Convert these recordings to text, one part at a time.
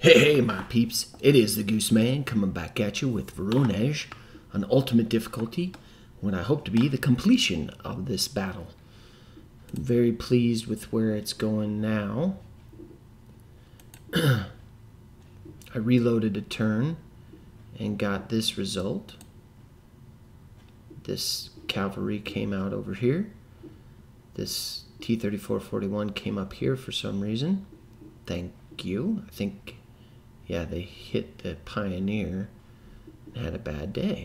Hey, my peeps, it is the Goose Man coming back at you with Voronezh on ultimate difficulty when I hope to be the completion of this battle. I'm very pleased with where it's going now. I reloaded a turn and got this result. This cavalry came out over here. This T-3441 came up here for some reason. Thank you. I think, yeah, they hit the Pioneer and had a bad day.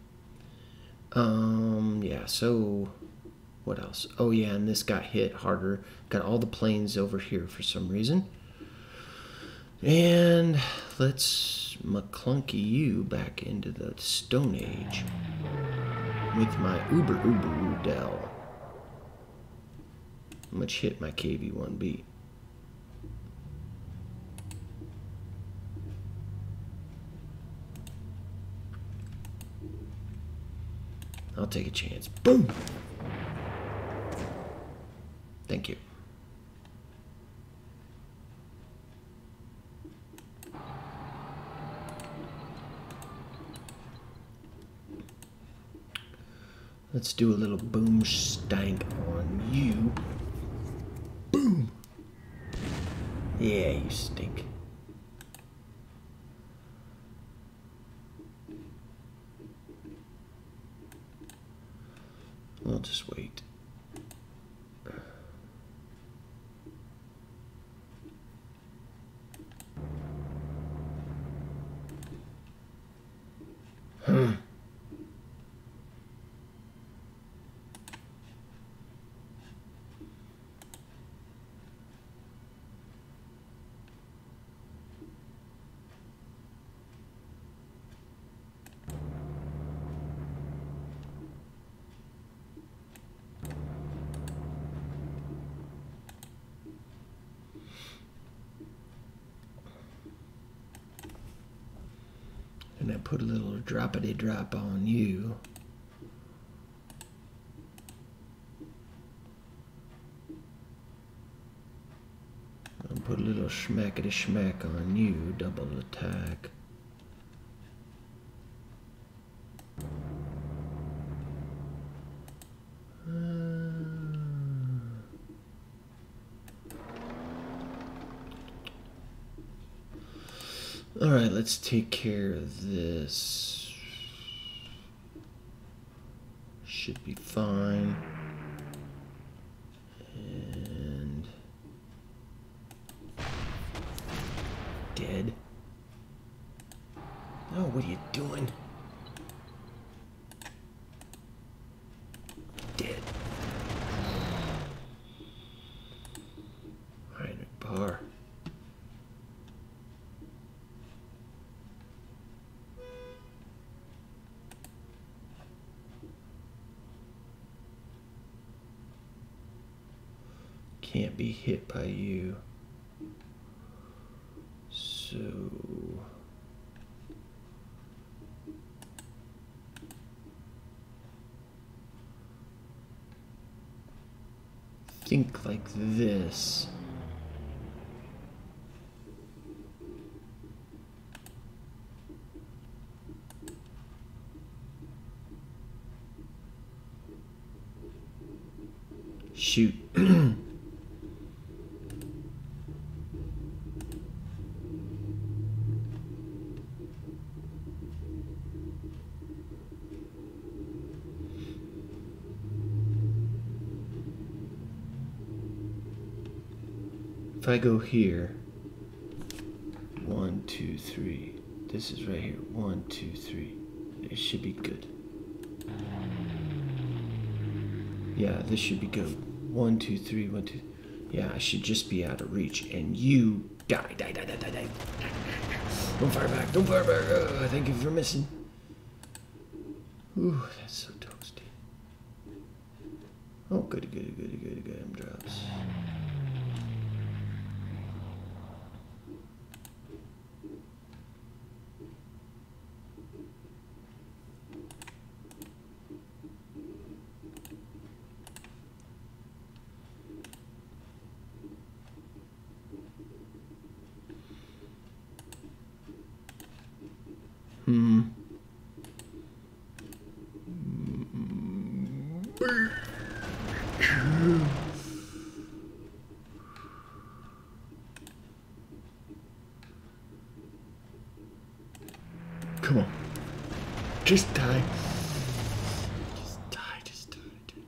Yeah, so what else? Oh yeah, and this got hit harder. Got all the planes over here for some reason. And let's McClunky you back into the Stone Age with my Uber Udell. How much hit my KV-1B? I'll take a chance. Boom! Thank you. Let's do a little boom stank on you. Boom! Yeah, you stink. I'll just wait. And I put a little droppity drop on you. I'll put a little schmackety schmack on you, double attack. Alright, let's take care of this. Should be fine. And dead. Oh, what are you doing? Dead. Alright, bar. Can't be hit by you. So think like this. Shoot. If I go here, 1, 2, 3. This is right here. 1, 2, 3. It should be good. Yeah, this should be good. 1, 2, 3, 1, 2. Yeah, I should just be out of reach. And you die. Die. Don't fire back. Don't fire back. Thank you for missing. Ooh, that's so toasty. Oh, goody. I'm drops. Come on. Just die. Just die, just die.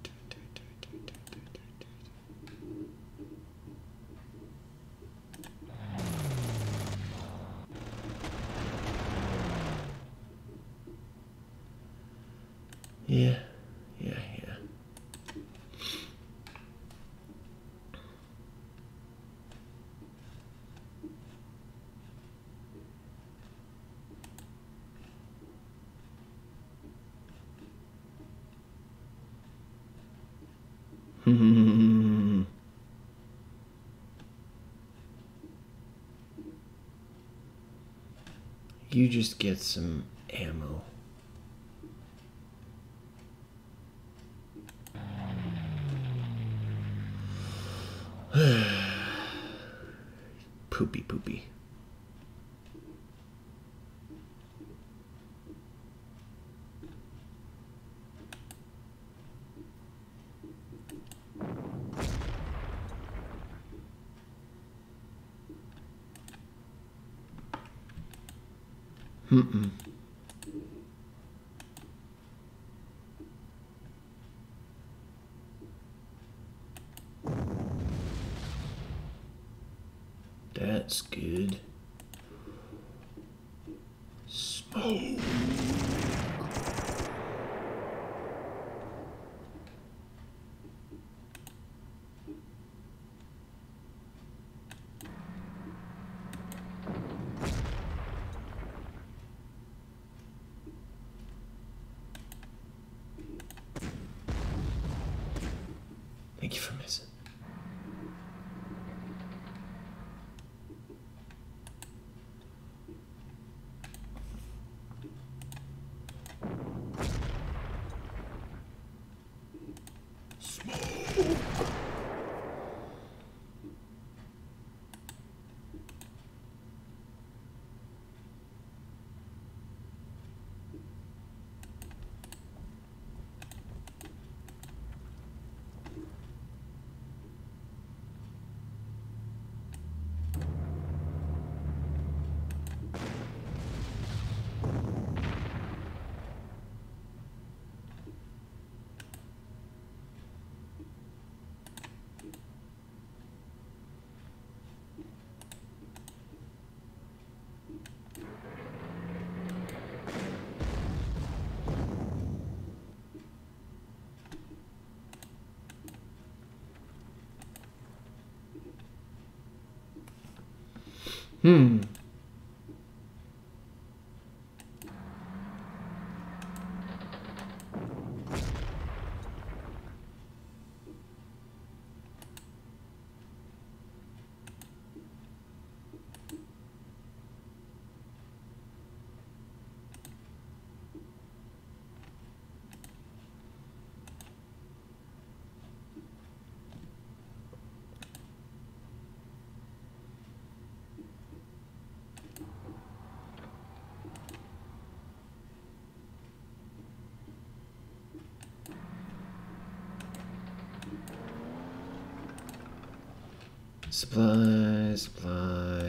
Yeah. You just get some ammo. Poopy. That's good. Smoke. Thank you for missing. Supply.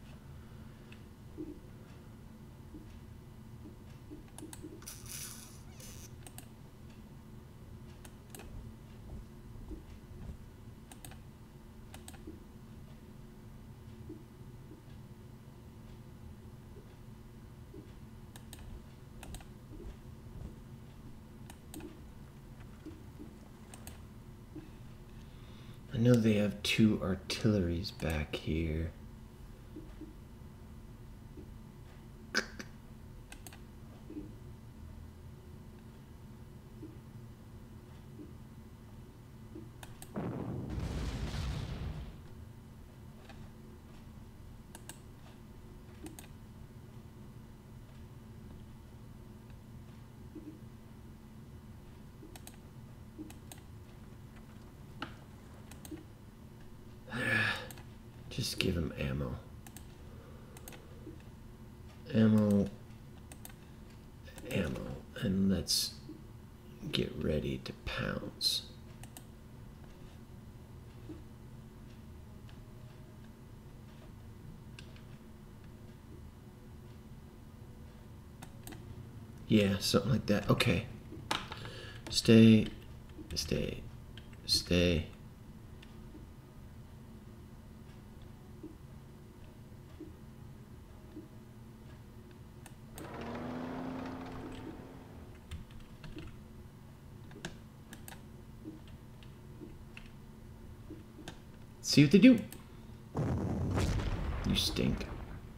I know they have 2 artilleries back here. Just give him ammo. Ammo. And let's get ready to pounce. Yeah, something like that. Okay. Stay. See what they do. You stink.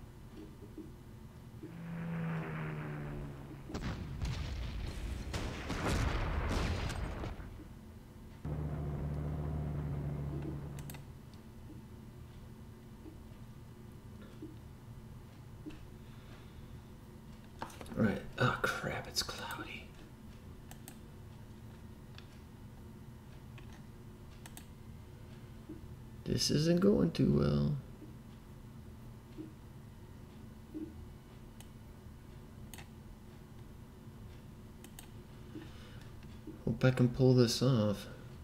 Right. Oh crap, it's cloudy. This isn't going too well. Hope I can pull this off.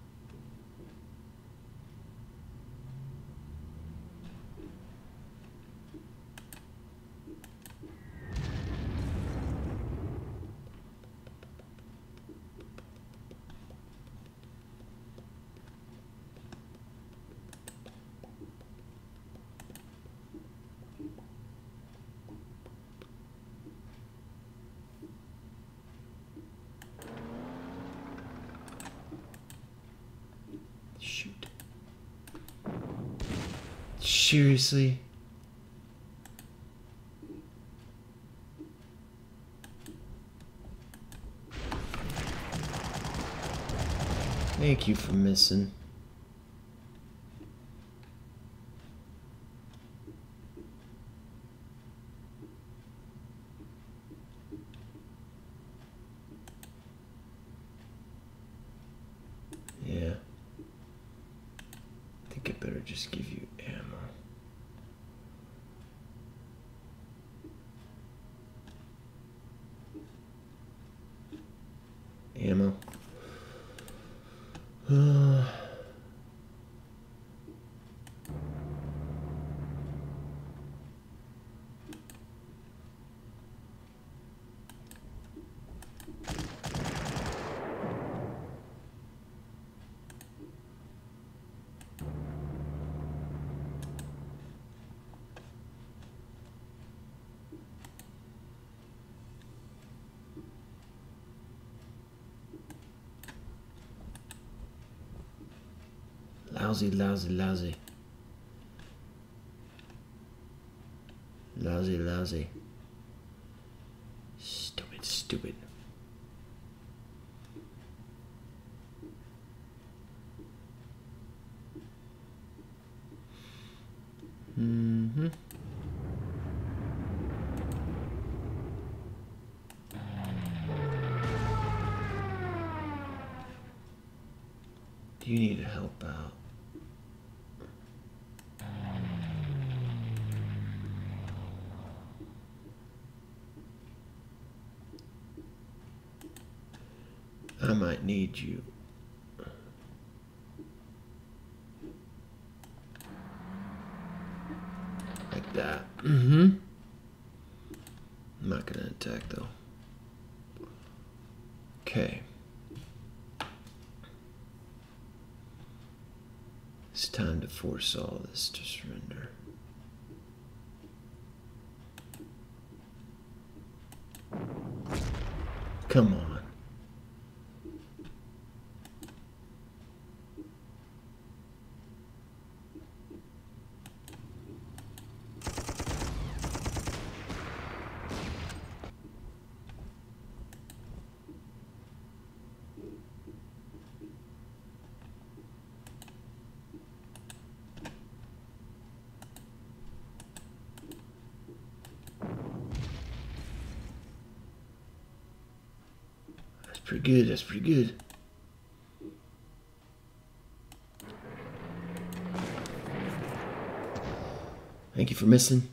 Shoot. Seriously? Thank you for missing. Yeah. I think I better just give you ammo. Ammo. Lousy, lousy, lousy. Lousy, lousy. Stupid, stupid. Mm-hmm. You need to help out. I might need you. Like that. Mm-hmm. I'm not gonna attack though. Okay. It's time to force all this to surrender. Come on. Pretty good, that's pretty good. Thank you for missing.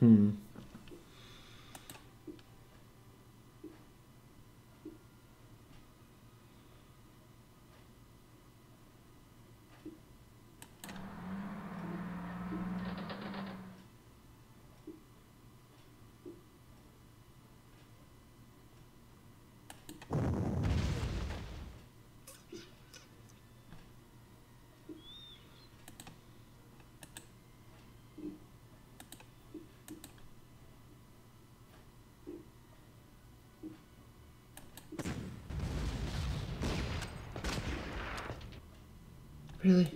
Really?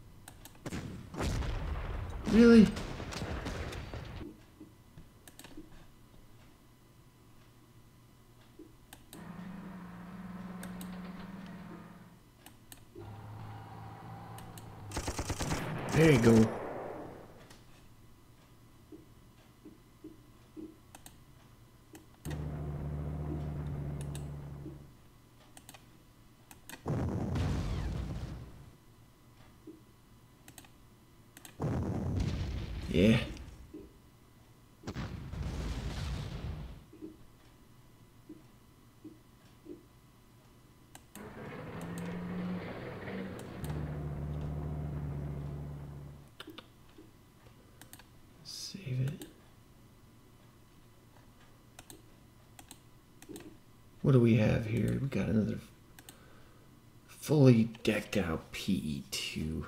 Really? There you go. Yeah. Save it. What do we have here? We got another fully decked out PE2.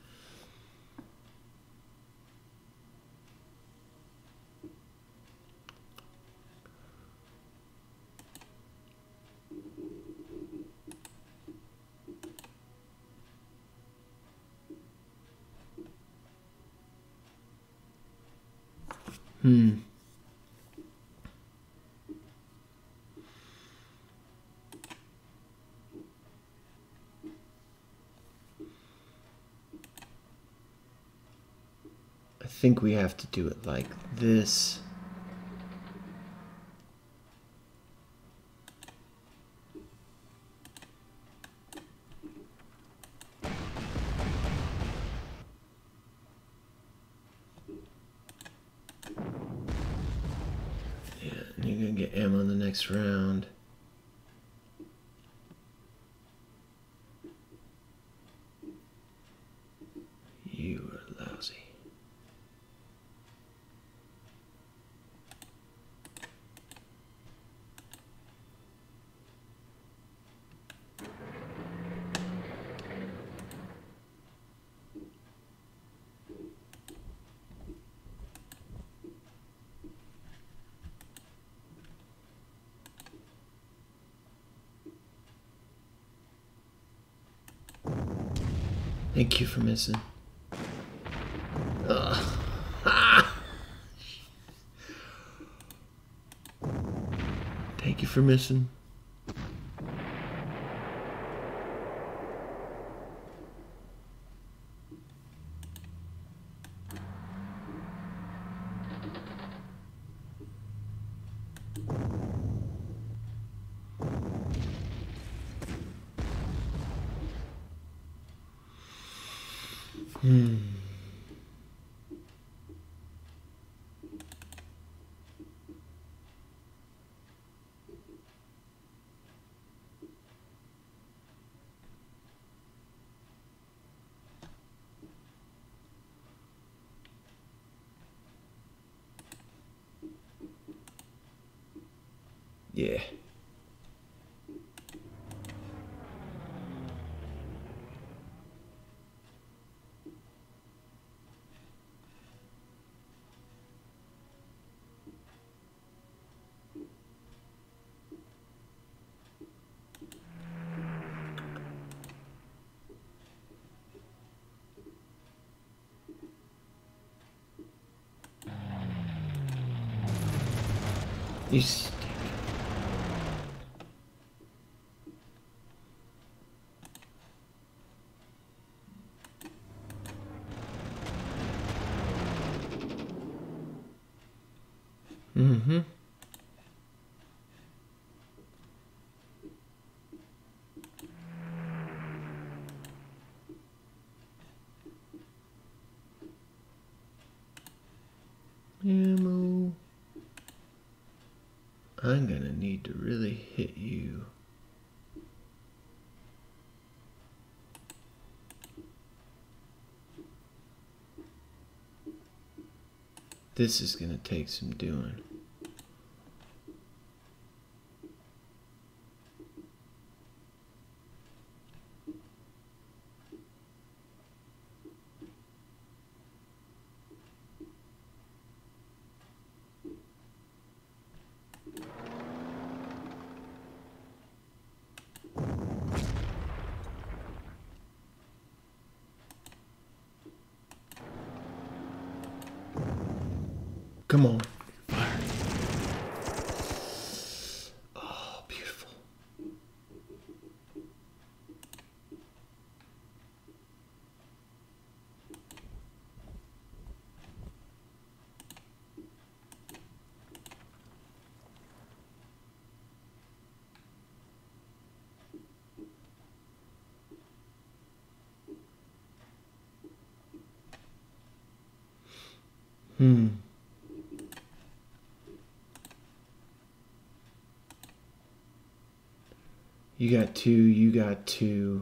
I think we have to do it like this. Yeah, and you're gonna get ammo in the next round. You are lousy. Thank you for missing. Thank you for missing. Yeah. You stink. Mm-hmm. Ammo. I'm gonna need to really hit you. This is gonna take some doing. Come on. Fire. Oh, beautiful. You got two, you got two.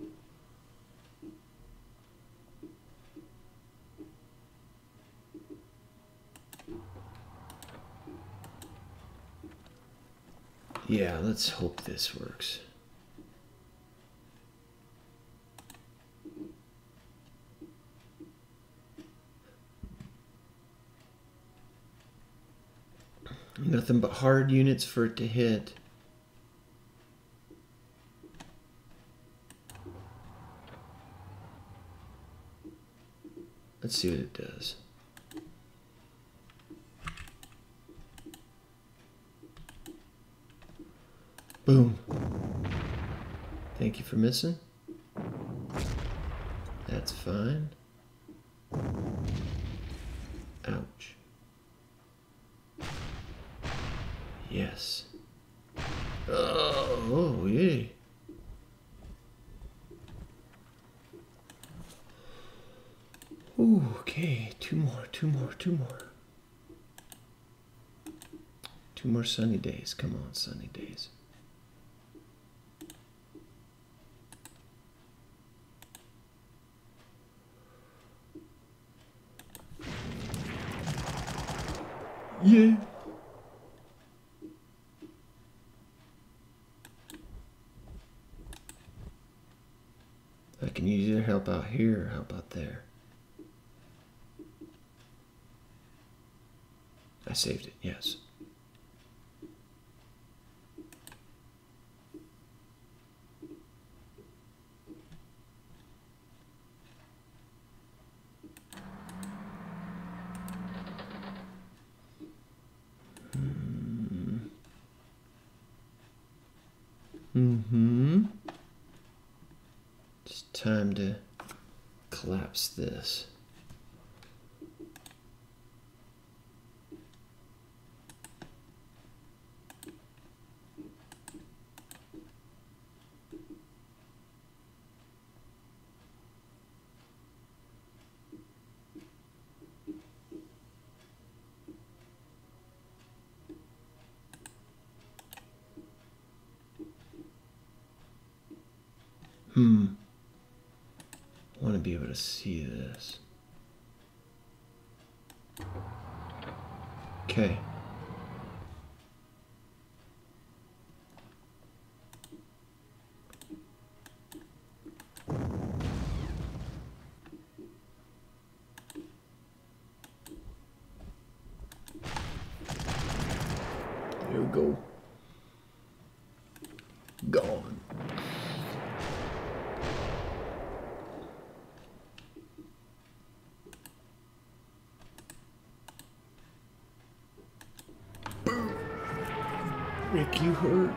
Yeah, let's hope this works. Nothing but hard units for it to hit. Let's see what it does. Boom. Thank you for missing. That's fine. Ouch. Yes. Oh, yeah. Ooh, okay, two more. Two more sunny days. Come on, sunny days. Yeah. I can either help out here or help out there. I saved it, yes. It's time to collapse this. I want to be able to see this. Okay. There we go. Gone. Make you hurt.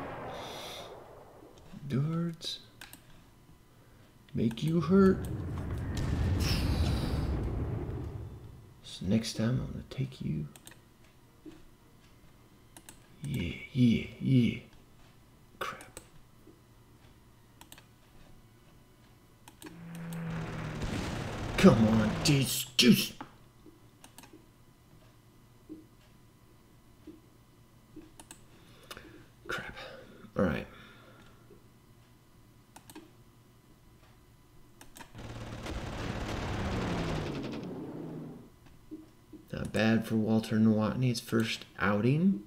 Darts. Make you hurt. So next time I'm gonna take you. Yeah. Crap. Come on, juice. bad for Walter Novoanninsky's first outing.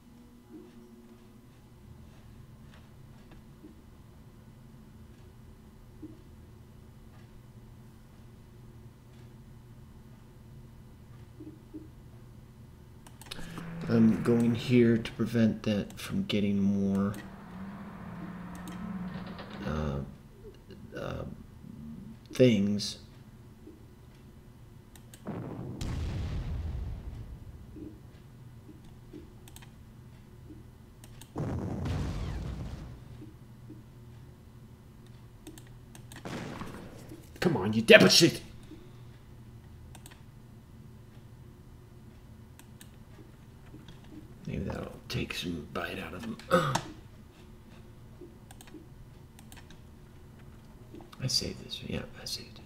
I'm going here to prevent that from getting more things. Come on, you deficit! Maybe that'll take some bite out of them. I saved this. Yeah, I saved it.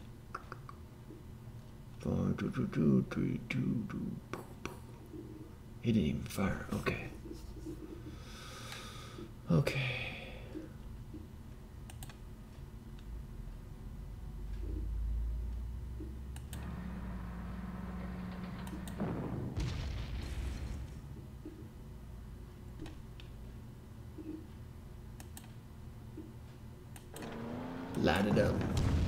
4, 2, 2, 2, 3, 2, 2. He didn't even fire. Okay. Okay. Light it up.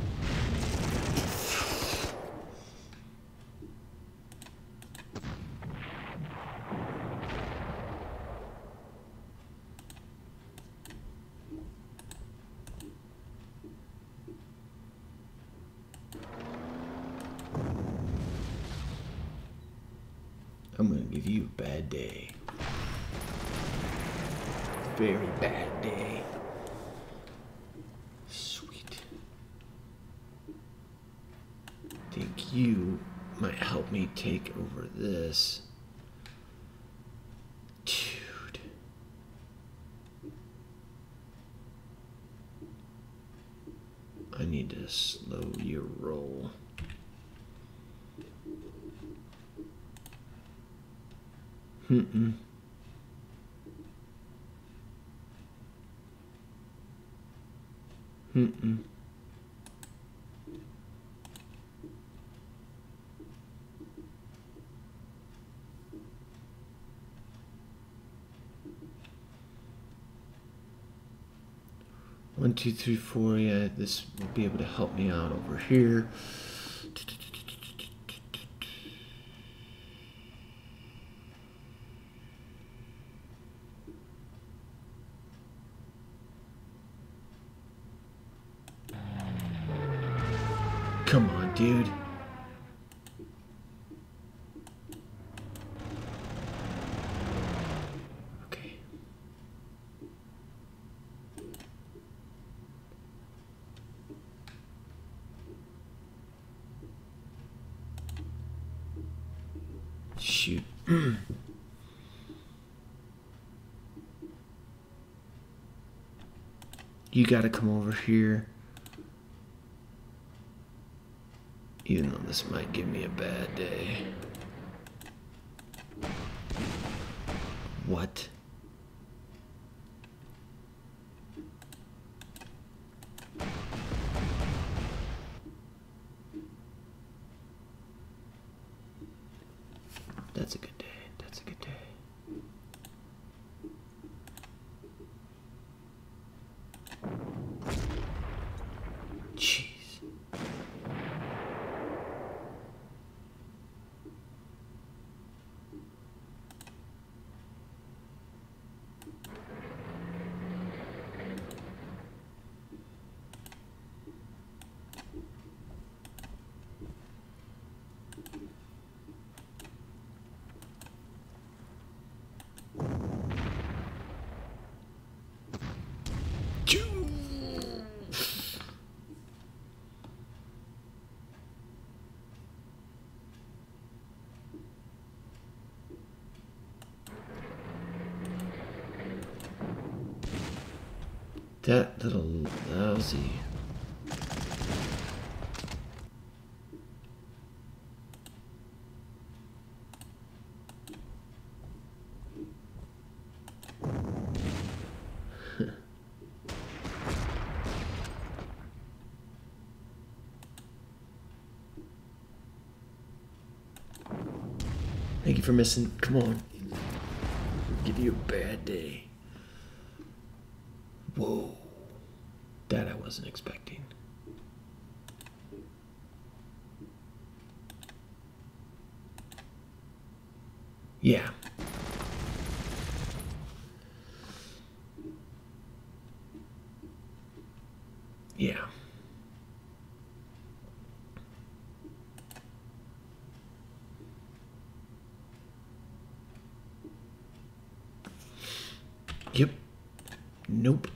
I'm gonna give you a bad day. Very bad day. Sweet. Think you might help me take over this. Dude. I need to slow your roll. Mm-mm. Mm-mm. One, two, three, four. Yeah, this will be able to help me out over here. Come on, dude. Okay. Shoot. You gotta come over here. Even though this might give me a bad day. What? That's a good day. That's a good day. Jeez. That little lousy. Thank you for missing. Come on. Give you a bad day. Whoa. That I wasn't expecting. Yeah. Yeah. Yep. Nope.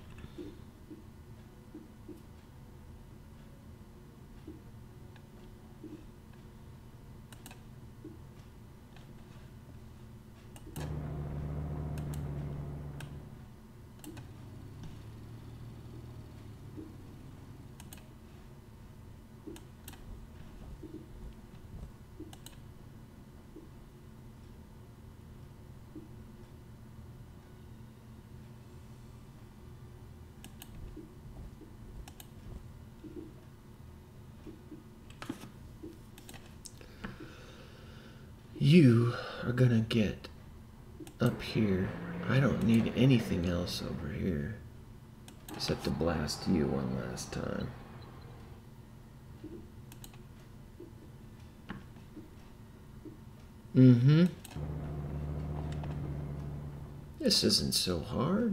You are gonna get up here. I don't need anything else over here except to blast you one last time. Mm-hmm. This isn't so hard.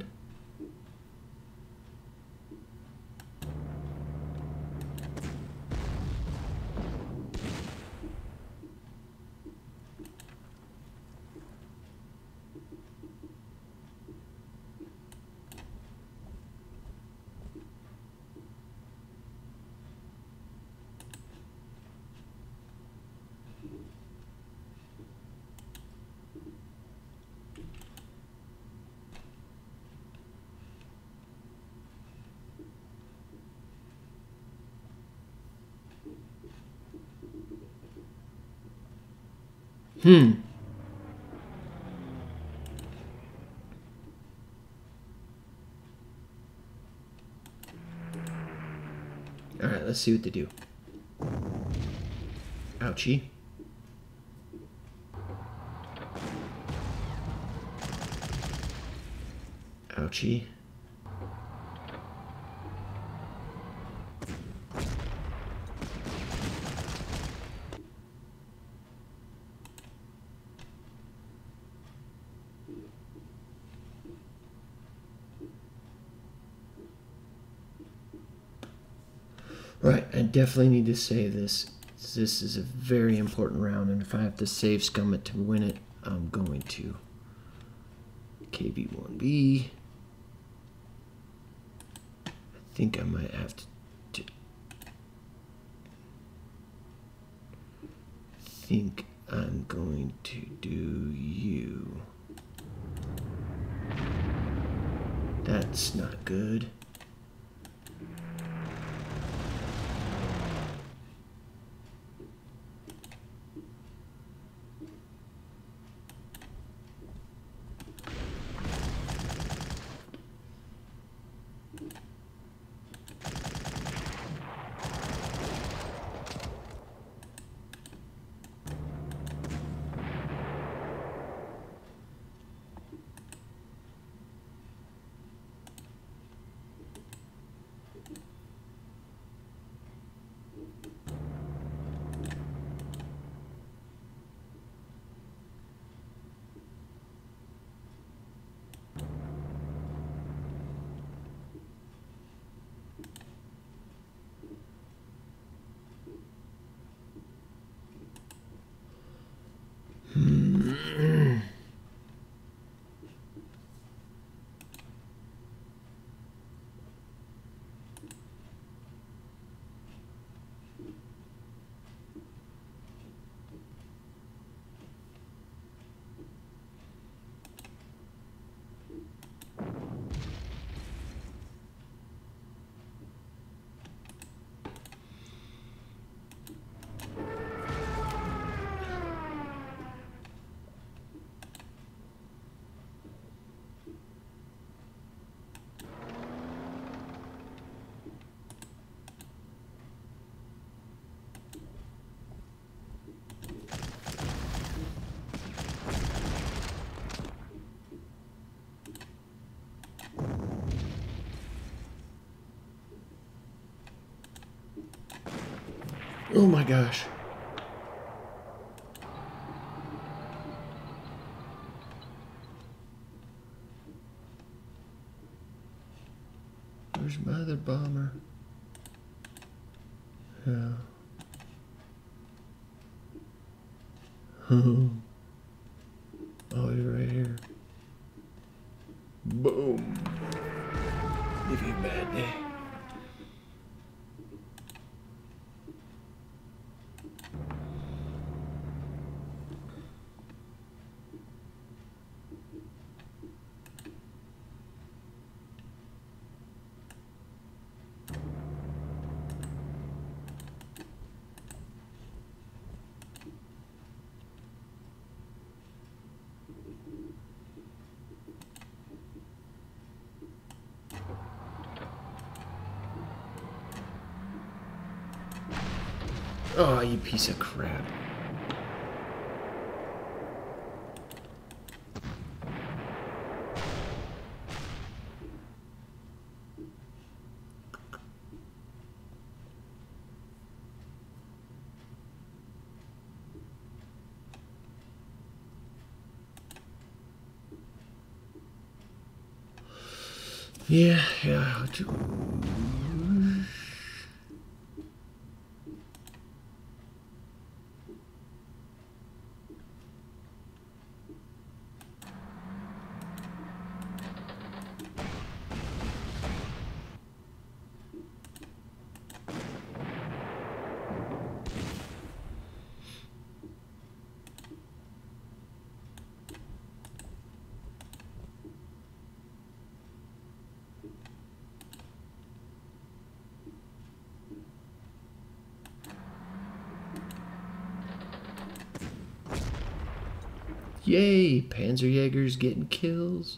Alright, let's see what they do. Ouchie. Ouchie. Right, I definitely need to say this. This is a very important round, and if I have to save scum it to win it, I'm going to. KB1B. I think I might have to think I'm going to do you. That's not good. Oh my gosh. Where's my other bomber? Yeah. Oh, he's right here. Boom. Give you a bad day. Oh, you piece of crap. Yeah. Yay, Panzerjäger's getting kills.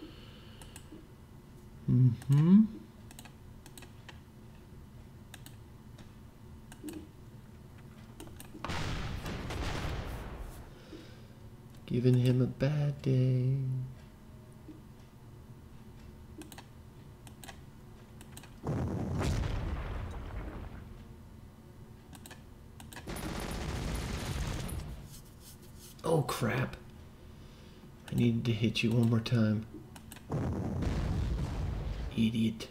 Giving him a bad day. Oh crap. I needed to hit you one more time. Idiot.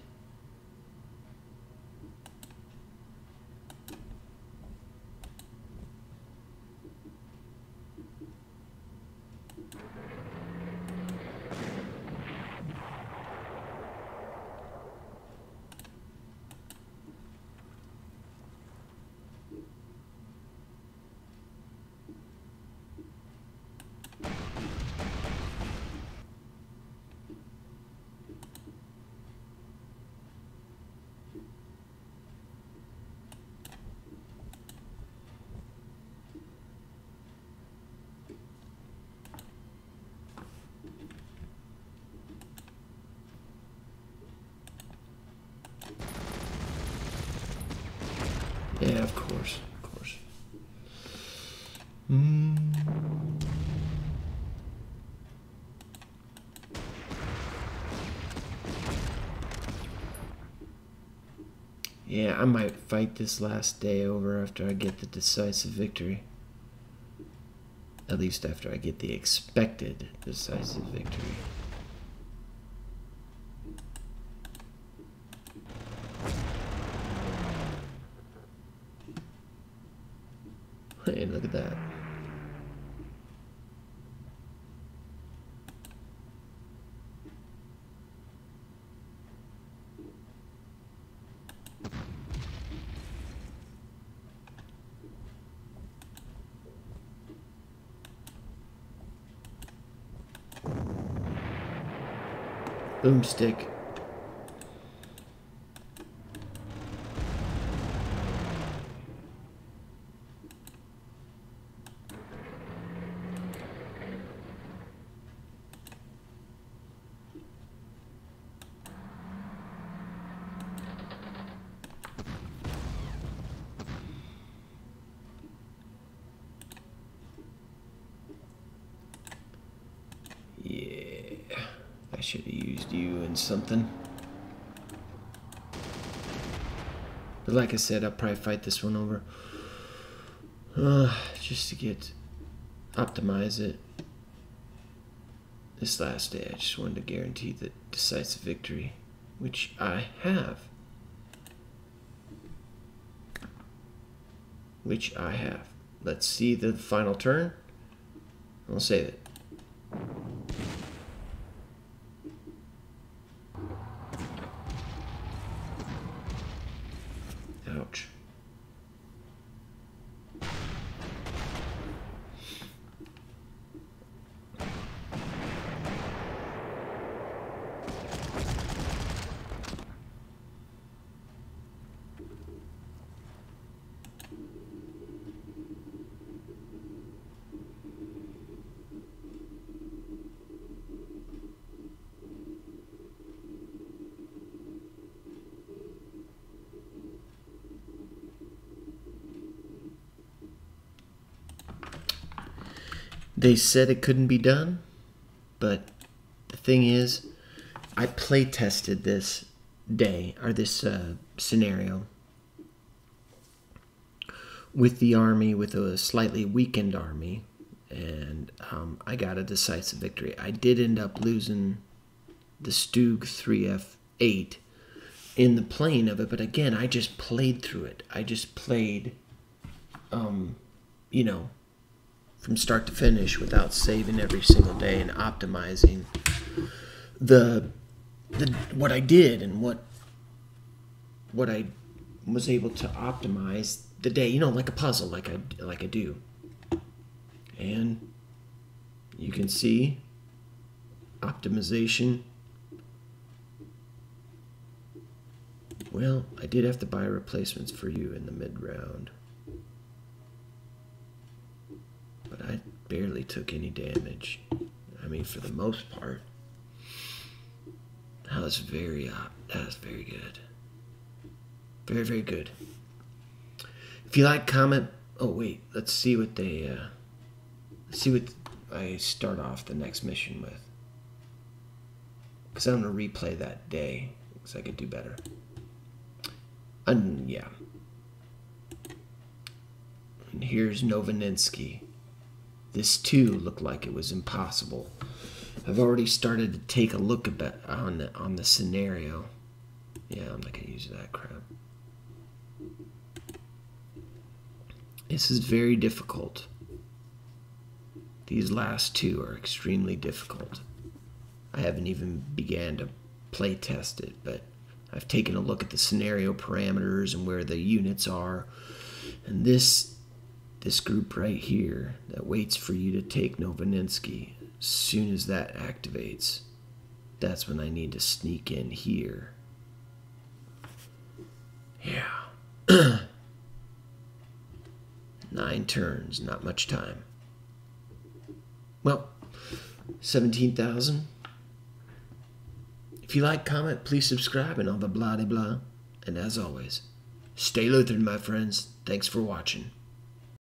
Yeah, of course. Yeah, I might fight this last day over after I get the decisive victory. At least after I get the expected decisive victory. Hey, look at that. Boomstick. I should have used you in something. But like I said, I'll probably fight this one over Just to optimize it. This last day, I just wanted to guarantee the decisive victory, which I have. Let's see the final turn. I'll save it. Ouch. They said it couldn't be done, but the thing is, I play tested this day, or this scenario, with the army, with a slightly weakened army, and I got a decisive victory. I did end up losing the Stug 3F8 in the playing of it, but again, I just played through it. I just played, you know, from start to finish without saving every single day and optimizing what I did and what I was able to optimize the day, you know, like a puzzle, like I do. And you can see optimization. Well, I did have to buy replacements for you in the mid-round. But I barely took any damage. I mean, for the most part. That was very good. Very, very good. If you like, comment. Oh wait, let's see what they. Let's see what I start off the next mission with. Because I'm gonna replay that day, because I could do better. And yeah. And here's Novoanninsky. This too looked like it was impossible. I've already started to take a look on the scenario. Yeah, I'm not gonna use that crap. This is very difficult. These last two are extremely difficult. I haven't even began to play test it, but I've taken a look at the scenario parameters and where the units are. And this group right here that waits for you to take Novoanninsky, as soon as that activates, that's when I need to sneak in here. Yeah. 9 turns, not much time. Well, 17,000. If you like, comment, please subscribe, and all the blah-de-blah. And as always, stay Lutheran, my friends. Thanks for watching.